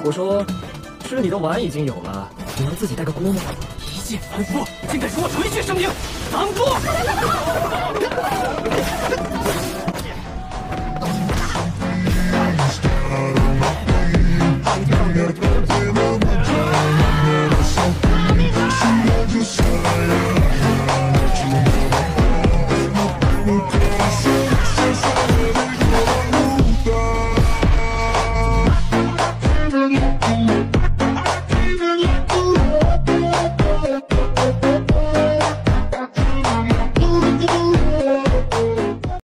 我说，吃你的碗已经有了，你能自己带个锅吗？ 一介凡夫，竟敢说我垂血声明，挡住！ She